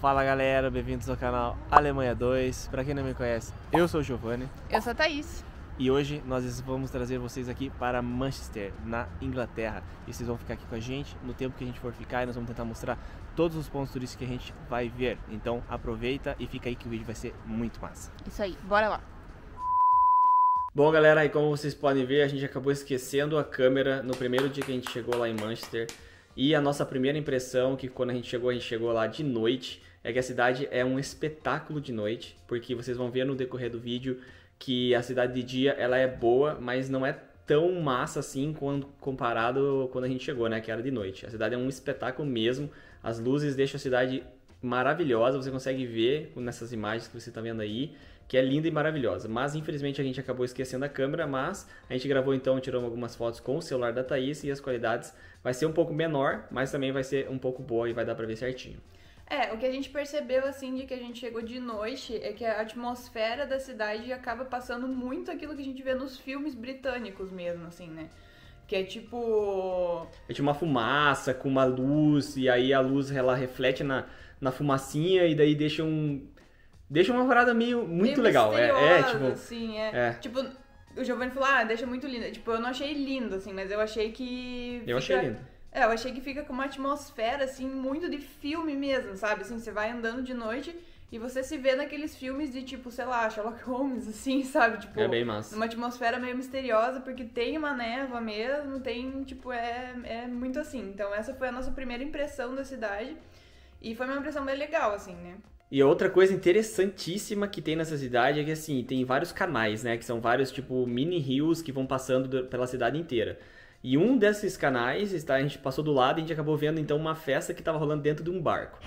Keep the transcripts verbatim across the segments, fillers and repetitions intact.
Fala galera, bem-vindos ao canal Alemanha dois. Pra quem não me conhece, eu sou o Giovanni. Eu sou a Thaís. E hoje nós vamos trazer vocês aqui para Manchester, na Inglaterra. E vocês vão ficar aqui com a gente no tempo que a gente for ficar e nós vamos tentar mostrar todos os pontos turísticos que a gente vai ver. Então aproveita e fica aí que o vídeo vai ser muito massa. Isso aí, bora lá. Bom galera, aí como vocês podem ver, a gente acabou esquecendo a câmera no primeiro dia que a gente chegou lá em Manchester. E a nossa primeira impressão, que quando a gente chegou, a gente chegou lá de noite, é que a cidade é um espetáculo de noite, porque vocês vão ver no decorrer do vídeo que a cidade de dia ela é boa, mas não é tão massa assim quando comparado quando a gente chegou, né, que era de noite. A cidade é um espetáculo mesmo, as luzes deixam a cidade maravilhosa, você consegue ver nessas imagens que você está vendo aí, que é linda e maravilhosa. Mas infelizmente a gente acabou esquecendo a câmera, mas a gente gravou então, tirou algumas fotos com o celular da Thaís e as qualidades vai ser um pouco menor, mas também vai ser um pouco boa e vai dar pra ver certinho. É, o que a gente percebeu assim de que a gente chegou de noite é que a atmosfera da cidade acaba passando muito aquilo que a gente vê nos filmes britânicos mesmo, assim, né? Que é tipo... É tipo uma fumaça com uma luz, e aí a luz ela reflete na, na fumacinha e daí deixa um... Deixa uma parada meio muito meio legal. É, é, tipo... assim, é. é. Tipo, o Giovanni falou, ah, deixa muito lindo. Tipo, eu não achei lindo, assim, mas eu achei que... Eu fica... achei lindo. É, eu achei que fica com uma atmosfera, assim, muito de filme mesmo, sabe? Assim, você vai andando de noite e você se vê naqueles filmes de, tipo, sei lá, Sherlock Holmes, assim, sabe? Tipo, é bem massa. Uma atmosfera meio misteriosa, porque tem uma névoa mesmo, tem, tipo, é, é muito assim. Então essa foi a nossa primeira impressão da cidade e foi uma impressão bem legal, assim, né? E outra coisa interessantíssima que tem nessa cidade é que, assim, tem vários canais, né? Que são vários, tipo, mini rios que vão passando pela cidade inteira. E um desses canais, está, a gente passou do lado e a gente acabou vendo, então, uma festa que estava rolando dentro de um barco.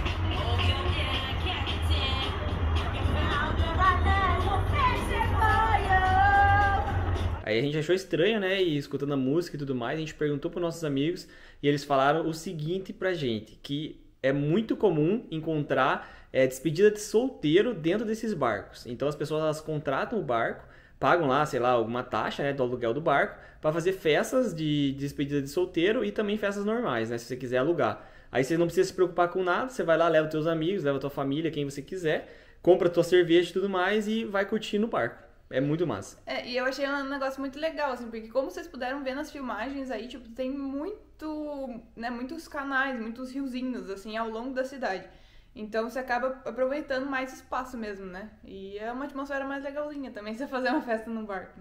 Aí a gente achou estranho, né? E escutando a música e tudo mais, a gente perguntou para nossos amigos e eles falaram o seguinte pra gente, que é muito comum encontrar é, despedida de solteiro dentro desses barcos. Então as pessoas elas contratam o barco, pagam lá, sei lá, alguma taxa, né, do aluguel do barco, para fazer festas de, de despedida de solteiro e também festas normais, né, se você quiser alugar. Aí você não precisa se preocupar com nada, você vai lá, leva os teus amigos, leva a tua família, quem você quiser, compra a tua cerveja e tudo mais e vai curtir no barco. É muito massa. É, e eu achei um negócio muito legal, assim, porque como vocês puderam ver nas filmagens aí, tipo, tem muito, né, muitos canais, muitos riozinhos, assim, ao longo da cidade. Então você acaba aproveitando mais espaço mesmo, né? E é uma atmosfera mais legalzinha também, você fazer uma festa num barco.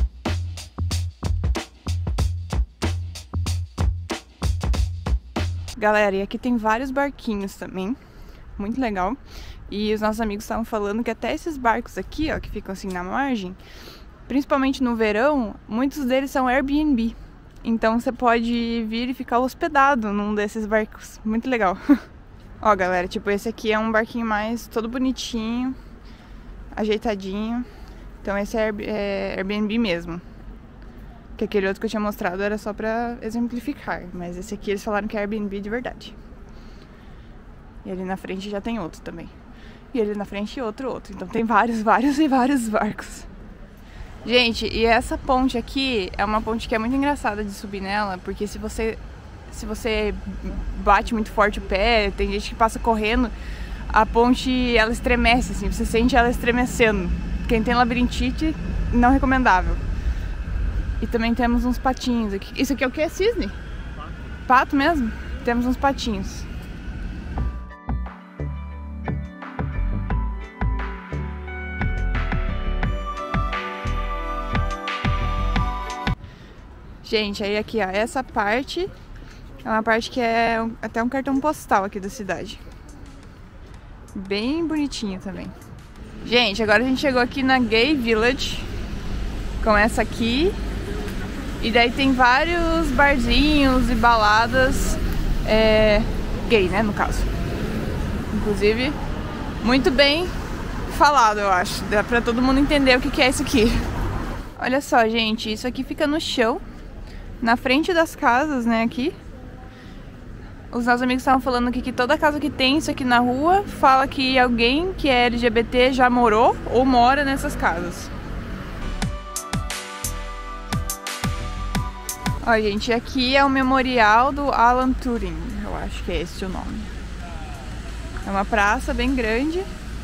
Galera, e aqui tem vários barquinhos também, muito legal. E os nossos amigos estavam falando que até esses barcos aqui, ó, que ficam assim na margem, principalmente no verão, muitos deles são Airbnb. Então você pode vir e ficar hospedado num desses barcos, muito legal. Ó, galera, tipo, esse aqui é um barquinho mais todo bonitinho, ajeitadinho. Então esse é Airbnb mesmo. Que aquele outro que eu tinha mostrado era só pra exemplificar. Mas esse aqui eles falaram que é Airbnb de verdade. E ali na frente já tem outro também. E ali na frente outro, outro. Então tem vários, vários e vários barcos. Gente, e essa ponte aqui é uma ponte que é muito engraçada de subir nela. Porque se você... Se você bate muito forte o pé, tem gente que passa correndo, a ponte ela estremece, assim, você sente ela estremecendo. Quem tem labirintite, não recomendável. E também temos uns patinhos aqui. Isso aqui é o que? É cisne? Pato. Pato mesmo? Temos uns patinhos. Gente, aí aqui, ó, essa parte... É uma parte que é até um cartão postal aqui da cidade. Bem bonitinho também. Gente, agora a gente chegou aqui na Gay Village. Começa aqui. E daí tem vários barzinhos e baladas é, gay, né, no caso. Inclusive, muito bem falado, eu acho. Dá pra todo mundo entender o que é isso aqui. Olha só, gente, isso aqui fica no chão. Na frente das casas, né, aqui. Os nossos amigos estavam falando aqui que toda casa que tem isso aqui na rua fala que alguém que é L G B T já morou ou mora nessas casas. Ó, gente, aqui é o memorial do Alan Turing. Eu acho que é esse o nome. É uma praça bem grande.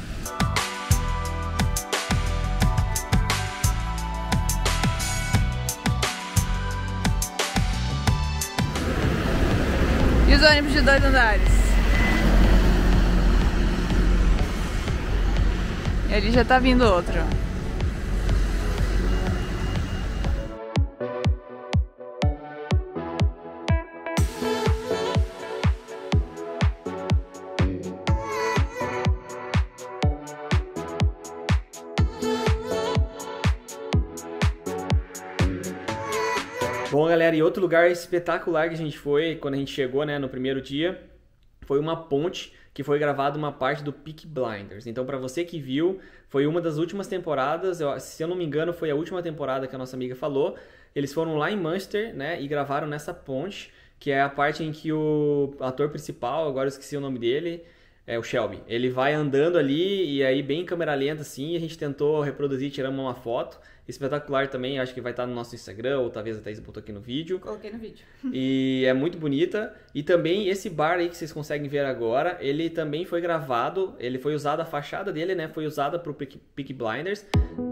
E os ônibus de dois andares? E ali já tá vindo outro. Bom, galera, e outro lugar espetacular que a gente foi quando a gente chegou, né, no primeiro dia, foi uma ponte que foi gravada uma parte do Peaky Blinders. Então, para você que viu, foi uma das últimas temporadas, eu, se eu não me engano, foi a última temporada que a nossa amiga falou. Eles foram lá em Manchester, né, e gravaram nessa ponte, que é a parte em que o ator principal, agora eu esqueci o nome dele, é o Shelby. Ele vai andando ali e aí bem em câmera lenta assim, a gente tentou reproduzir, tiramos uma foto. Espetacular também, acho que vai estar no nosso Instagram, ou talvez a Thaís botou aqui no vídeo. Coloquei no vídeo. E é muito bonita. E também esse bar aí que vocês conseguem ver agora, ele também foi gravado, ele foi usado, a fachada dele, né, foi usada pro Peaky Blinders.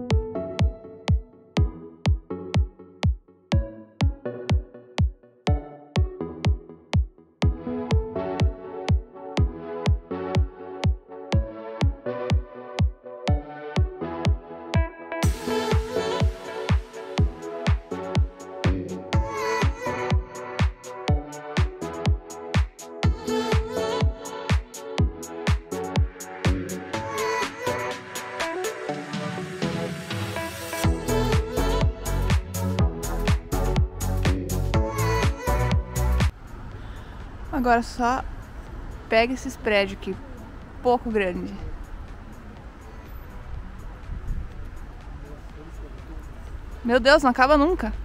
Agora só pega esses prédios aqui, pouco grande. Meu Deus, não acaba nunca.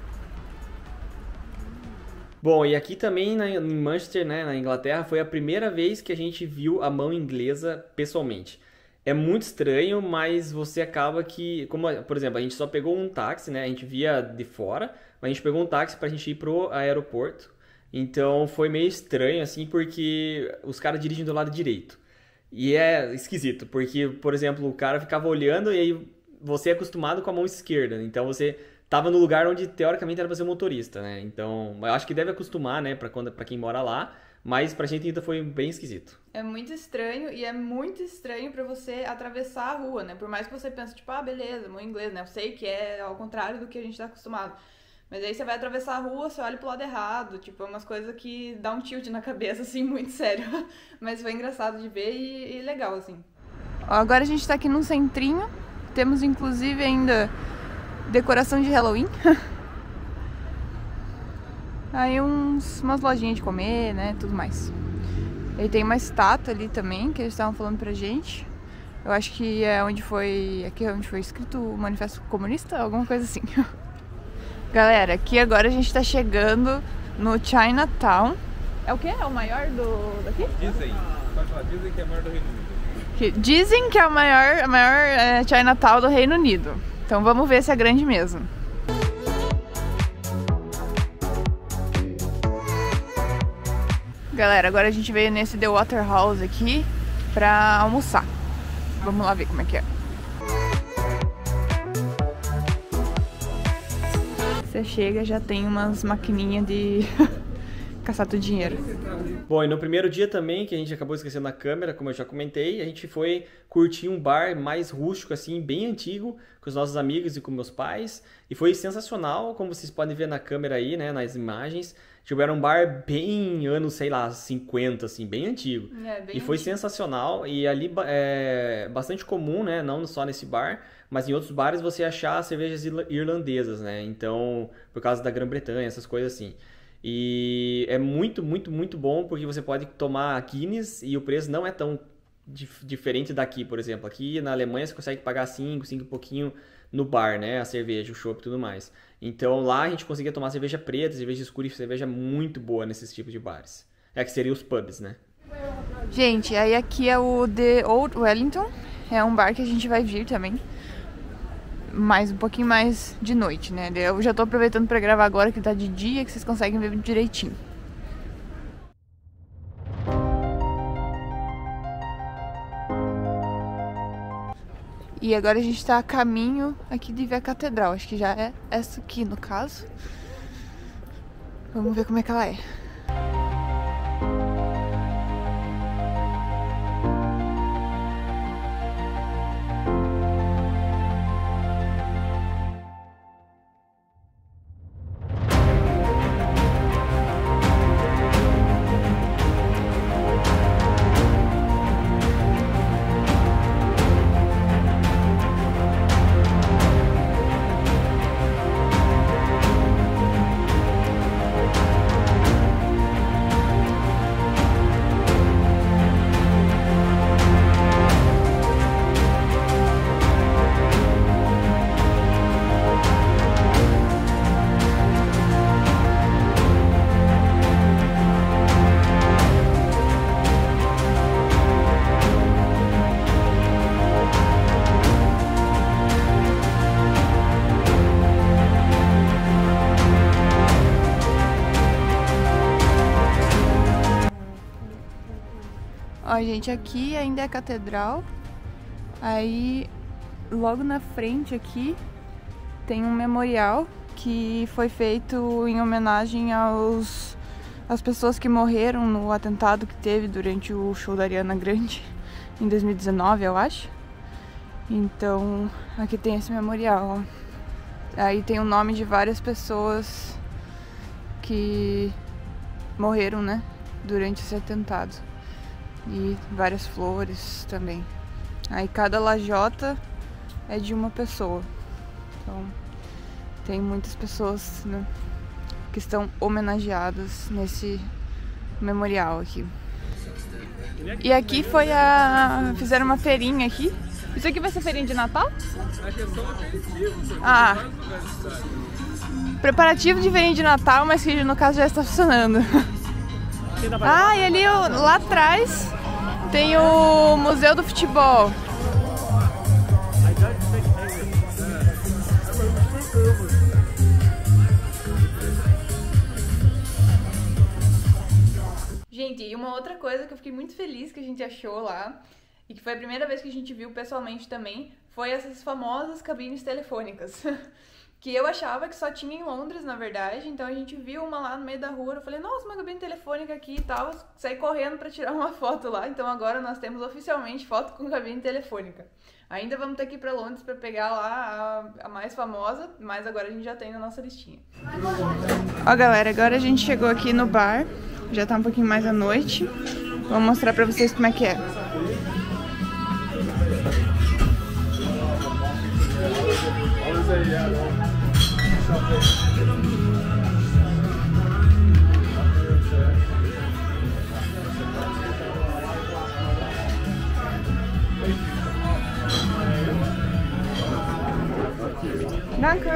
Bom, e aqui também na, em Manchester, né, na Inglaterra, foi a primeira vez que a gente viu a mão inglesa pessoalmente. É muito estranho, mas você acaba que, como por exemplo, a gente só pegou um táxi, né, a gente via de fora, mas a gente pegou um táxi pra gente ir pro aeroporto. Então foi meio estranho, assim, porque os caras dirigem do lado direito. E é esquisito, porque, por exemplo, o cara ficava olhando e aí você é acostumado com a mão esquerda. Então você tava no lugar onde, teoricamente, era pra ser motorista, né? Então, eu acho que deve acostumar, né, pra, quando, pra quem mora lá. Mas pra gente ainda foi bem esquisito. É muito estranho e é muito estranho pra você atravessar a rua, né? Por mais que você pense, tipo, ah, beleza, mão inglesa, né? Eu sei que é ao contrário do que a gente tá acostumado. Mas aí você vai atravessar a rua, você olha pro lado errado, tipo, é umas coisas que dá um tilt na cabeça, assim, muito sério. Mas foi engraçado de ver e, e legal, assim. Ó, agora a gente tá aqui num centrinho, temos inclusive ainda decoração de Halloween. Aí uns, umas lojinhas de comer, né, tudo mais. E tem uma estátua ali também, que eles estavam falando pra gente. Eu acho que é onde foi, aqui é onde foi escrito o Manifesto Comunista, alguma coisa assim. Galera, aqui agora a gente tá chegando no Chinatown. É o quê? É o maior do daqui? Dizem, pode falar, dizem que é o maior do Reino Unido. Que dizem que é o maior, a maior é, Chinatown do Reino Unido. Então vamos ver se é grande mesmo. Galera, agora a gente veio nesse The Waterhouse aqui pra almoçar. Vamos lá ver como é que é. Você chega, já tem umas maquininhas de caçar teu dinheiro. Bom, e no primeiro dia também, que a gente acabou esquecendo a câmera, como eu já comentei, a gente foi curtir um bar mais rústico, assim, bem antigo, com os nossos amigos e com meus pais. E foi sensacional, como vocês podem ver na câmera aí, né, nas imagens. Tipo, era um bar bem anos, sei lá, cinquenta, assim, bem antigo. É, bem e foi antigo. Sensacional. E ali é bastante comum, né, não só nesse bar, mas em outros bares você achar cervejas irlandesas, né? Então, por causa da Grã-Bretanha, essas coisas assim. E é muito, muito, muito bom porque você pode tomar Guinness e o preço não é tão dif diferente daqui, por exemplo. Aqui na Alemanha você consegue pagar cinco, cinco e pouquinho no bar, né? A cerveja, o chopp e tudo mais. Então lá a gente conseguia tomar cerveja preta, cerveja escura e cerveja muito boa nesses tipos de bares. É que seria os pubs, né? Gente, aí aqui é o The Old Wellington. É um bar que a gente vai vir também. Mais um pouquinho mais de noite, né? Eu já tô aproveitando pra gravar agora que tá de dia, que vocês conseguem ver direitinho. E agora a gente tá a caminho aqui de ver a catedral. Acho que já é essa aqui, no caso. Vamos ver como é que ela é. Ó, gente, aqui ainda é a catedral. Aí, logo na frente aqui, tem um memorial que foi feito em homenagem aos, às pessoas que morreram no atentado que teve durante o show da Ariana Grande, em dois mil e dezenove, eu acho. Então, aqui tem esse memorial, ó. Aí tem o nome de várias pessoas que morreram, né, durante esse atentado. E várias flores também. Aí cada lajota é de uma pessoa. Então tem muitas pessoas, né, que estão homenageadas nesse memorial aqui. E aqui foi a... fizeram uma feirinha aqui. Isso aqui vai ser feirinha de Natal? Acho que é só um aperitivo. Ah, preparativo de feirinha de Natal, mas que no caso já está funcionando. Ah, e ali lá atrás tem o Museu do Futebol. Gente, e uma outra coisa que eu fiquei muito feliz que a gente achou lá, e que foi a primeira vez que a gente viu pessoalmente também, foi essas famosas cabines telefônicas. Que eu achava que só tinha em Londres, na verdade, então a gente viu uma lá no meio da rua, eu falei, nossa, uma cabine telefônica aqui e tal, saí correndo pra tirar uma foto lá, então agora nós temos oficialmente foto com cabine telefônica. Ainda vamos ter que ir pra Londres pra pegar lá a, a mais famosa, mas agora a gente já tem na nossa listinha. Ó, galera, agora a gente chegou aqui no bar, já tá um pouquinho mais à noite, vou mostrar pra vocês como é que é. Danke.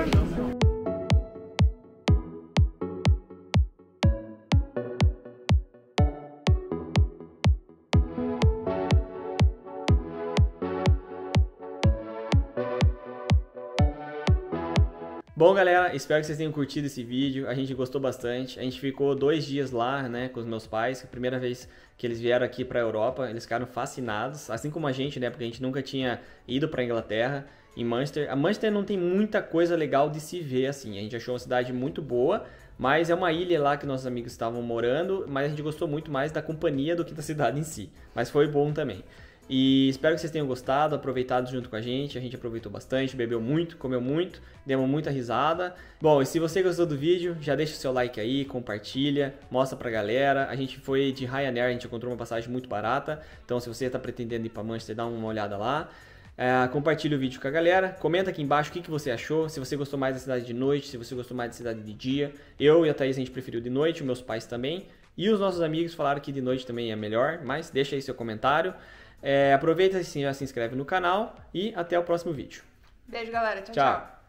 Bom, galera, espero que vocês tenham curtido esse vídeo, a gente gostou bastante, a gente ficou dois dias lá, né, com os meus pais, a primeira vez que eles vieram aqui para a Europa, eles ficaram fascinados, assim como a gente, né, porque a gente nunca tinha ido para a Inglaterra, em Manchester. A Manchester não tem muita coisa legal de se ver, assim, a gente achou uma cidade muito boa, mas é uma ilha lá que nossos amigos estavam morando, mas a gente gostou muito mais da companhia do que da cidade em si, mas foi bom também. E espero que vocês tenham gostado, aproveitado junto com a gente, a gente aproveitou bastante, bebeu muito, comeu muito, demos muita risada. Bom, e se você gostou do vídeo, já deixa o seu like aí, compartilha, mostra pra galera. A gente foi de Ryanair, a gente encontrou uma passagem muito barata, então se você está pretendendo ir pra Manchester, dá uma olhada lá. É, compartilha o vídeo com a galera, comenta aqui embaixo o que, que você achou, se você gostou mais da cidade de noite, se você gostou mais da cidade de dia. Eu e a Thaís a gente preferiu de noite, meus pais também, e os nossos amigos falaram que de noite também é melhor, mas deixa aí seu comentário. É, aproveita e já se inscreve no canal e até o próximo vídeo. Beijo, galera. Tchau, tchau. tchau.